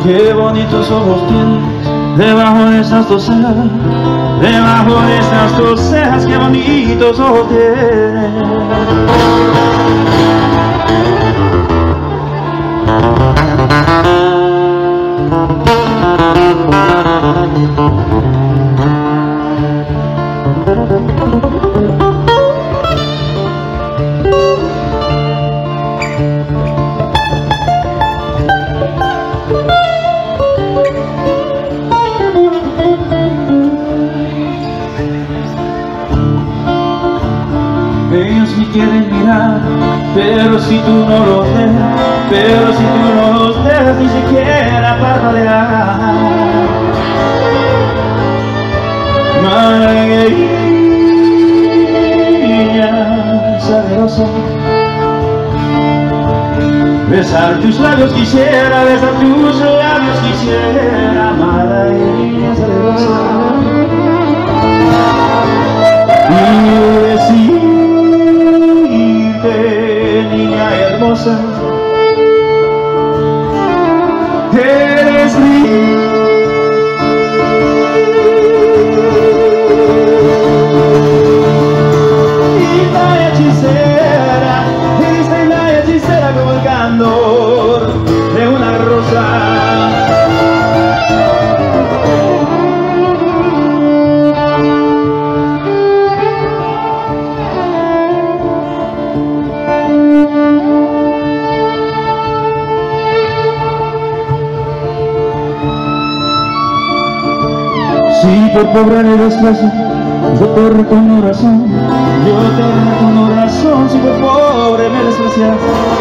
Qué bonitos ojos tienes debajo de esas dos cejas, debajo de esas dos cejas, qué bonitos ojos tienes. Ellos me quieren mirar, pero si tú no los dejas, pero si tú no los dejas ni siquiera parpadear. Malagueña sabrosa, besar tus labios quisiera, besar tus labios quisiera. Malagueña sabrosa, y decirte, niña hermosa, eres linda. Como el candor de una rosa. Si por pobre le desprecio, yo te reconozco razón, yo te reconozco razón. Si por pobre me desprecias,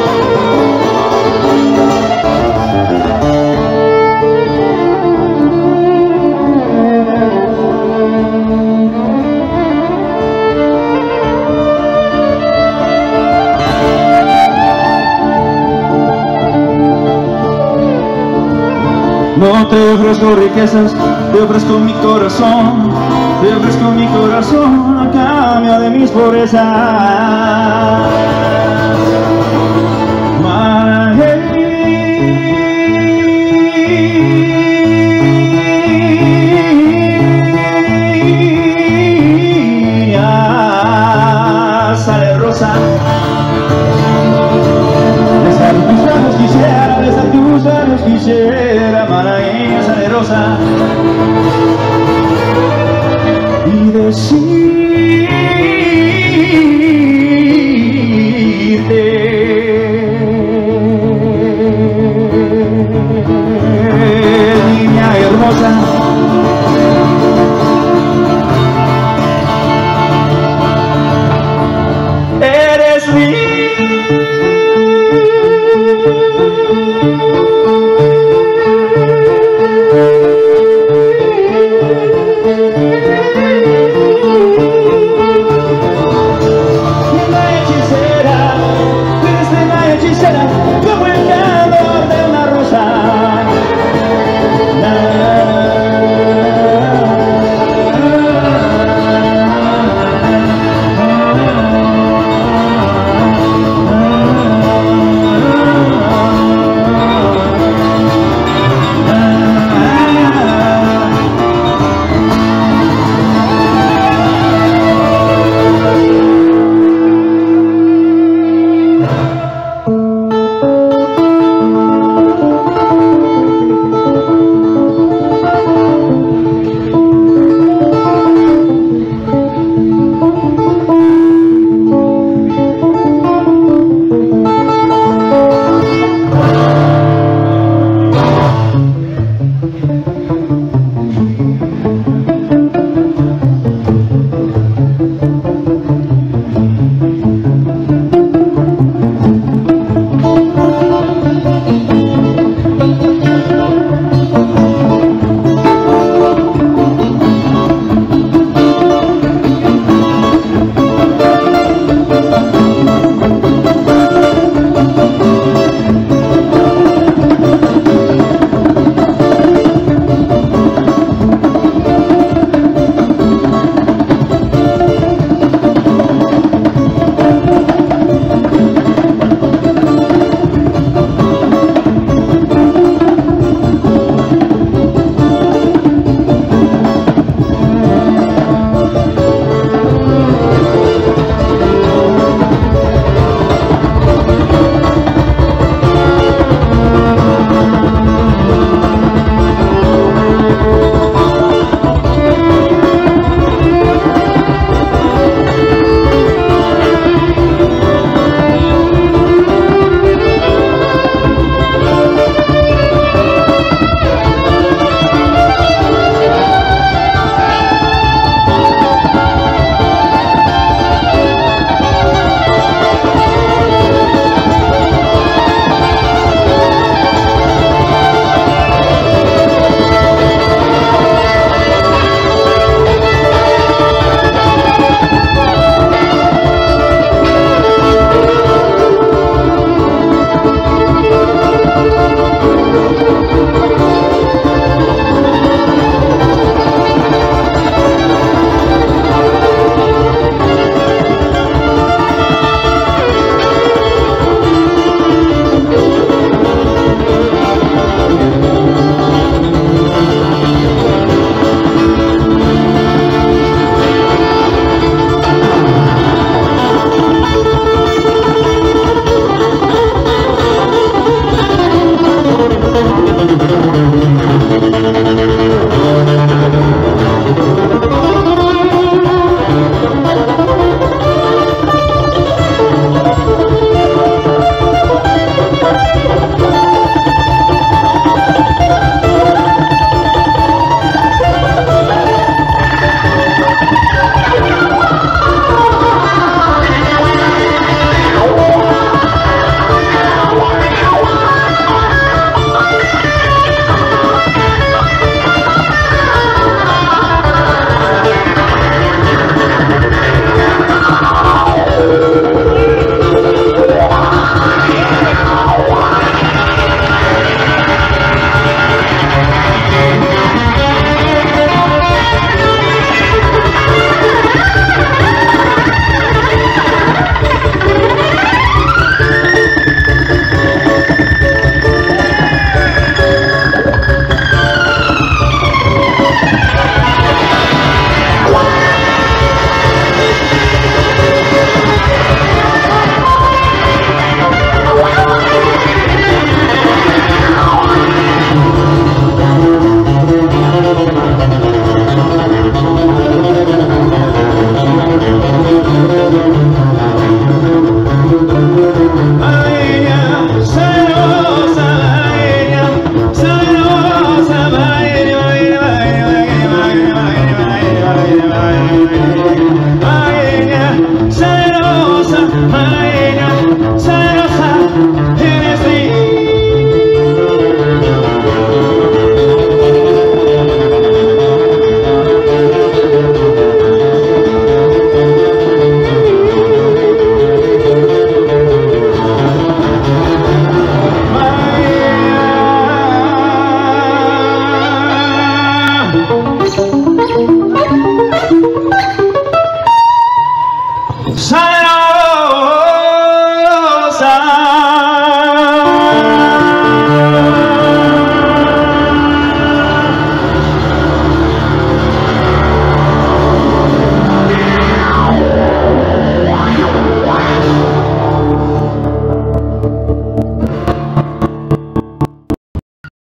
no te ofrezco riquezas, te ofrezco mi corazón, te ofrezco mi corazón a cambio de mis pobrezas.